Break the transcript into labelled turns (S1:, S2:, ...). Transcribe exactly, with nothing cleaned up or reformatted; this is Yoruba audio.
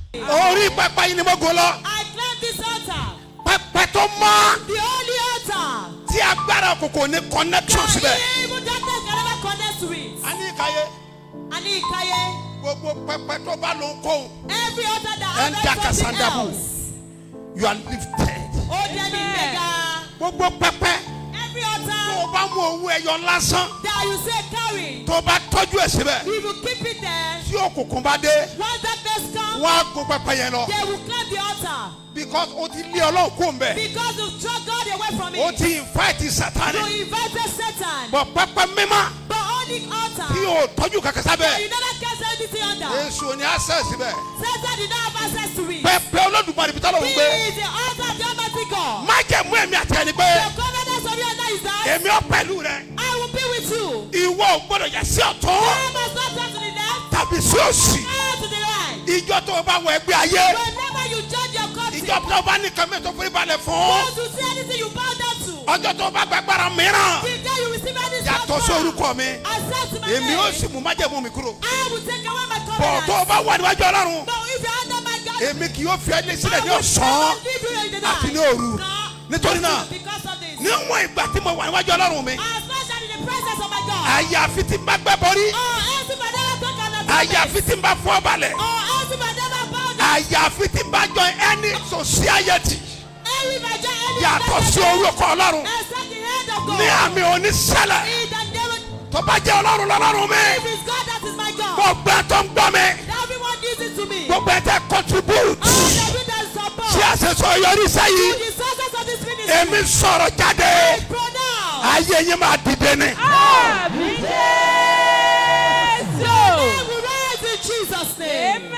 S1: Ori papa yìí ni mo go lọ.
S2: I climb this altar.
S1: Pẹpẹ tó mọ́.
S2: The holy altar.
S1: Tí agbára òkùnkùn ní connection síbẹ̀.
S2: Even darkness can never connect to it.
S1: Ani ikaye.
S2: Ani ikaye.
S1: Gbogbo pẹpẹ tó bá ló ń kó.
S2: Every altar that has something else.
S1: You are lifted.
S2: Oh, Daddy Mega.
S1: Gbogbo pẹpẹ.
S2: Every altar.
S1: Tó bá mú owó ẹyọ lásán.
S2: That you say carry.
S1: Tó bá tọ́jú ẹ̀ síbẹ̀.
S2: If you keep it there.
S1: Tí òkùnkùn bá dé.
S2: Once darkness comes.
S1: Wọ́n á gun pẹpẹ yẹn lọ.
S2: They will climb the altar.
S1: Because o ti lé Ọlọ́run kó ń bẹ̀.
S2: Because you draw God away from it.
S1: O ti invite Satan.
S2: You invited Satan.
S1: Bọ̀ pẹpẹ mímọ́.
S2: But only altar.
S1: Tí o tọ́jú kankan sábẹ̀.
S2: You never cast anything under.
S1: Èṣù ni access síbẹ̀.
S2: Satan did not have access to it.
S1: Pẹpẹ Olódùmarè bí tọ́lọ̀ ń gbé.
S2: He is the altar of the Almighty God.
S1: Má jẹ́ mú èmi àti ẹni pé.
S2: The covenant of your life is that.
S1: Èmi ò pẹ̀lú rẹ.
S2: I will be with you.
S1: Ìwọ ò gbọ́dọ̀ yà sí ọ̀tún.
S2: I must not turn to the left.
S1: Tàbí sí òsì.
S2: Or to the right.
S1: Ìjọ tó o bá wọ ẹgbẹ́ ayé.
S2: Whenever you judge your country.
S1: Ìjọ tó o bá ní kàmí tó forí balẹ̀ fún.
S2: Once you see anything you bow down to.
S1: Ọjọ́ tó o bá gbàgbára mìíràn.
S2: The day you receive any
S1: Yàtọ̀ sí orúkọ mi.
S2: Accept my
S1: Èmi
S2: name.
S1: ó sì mú májẹ̀mú mi kúrò.
S2: I will take away my
S1: Bọ̀
S2: covenant.
S1: tó o bá wà níwájú Ọlọ́run.
S2: But if you are under my God.
S1: Èmi kì yóò fi ẹni sílẹ̀ ní
S2: I will
S1: ọ̀sán
S2: never leave you in the night.
S1: àti ní òru.
S2: No.
S1: Nítorí náà,
S2: Because of this.
S1: níwọ̀n ìgbà tí mo wà níwájú Ọlọ́run mi.
S2: As much as in the presence of my God.
S1: Àyàfi tí n bá gbẹ́ borí.
S2: Oh, else if I never talk on the
S1: Àyàfi tí n bá fọ́ balẹ̀.
S2: Oh, else if I never bow down.
S1: Àyàfi tí n bá join any society.
S2: Every if I join any
S1: Yàtọ̀ sí orúkọ Ọlọ́run.
S2: except the hand of God.
S1: Ní àmì oníṣẹ́lẹ̀.
S2: He that never.
S1: Tó bá jẹ́ Ọlọ́run lọ́lọ́run mi.
S2: If it's God, that is my God.
S1: Gbogbo ẹ̀ tó ń gbọ́ mi.
S2: Everyone gives it to me.
S1: Gbogbo ẹ̀ tẹ́ contribute.
S2: All the people that support.
S1: Tí a ṣe sọ yọrí sẹ́yìn.
S2: The success of this ministry.
S1: Èmi sọ̀rọ̀ jáde.
S2: I pronounce.
S1: Ayé yín máa dìde ni.
S2: Àmín Jésù. We rise in Jesus' name. Amen.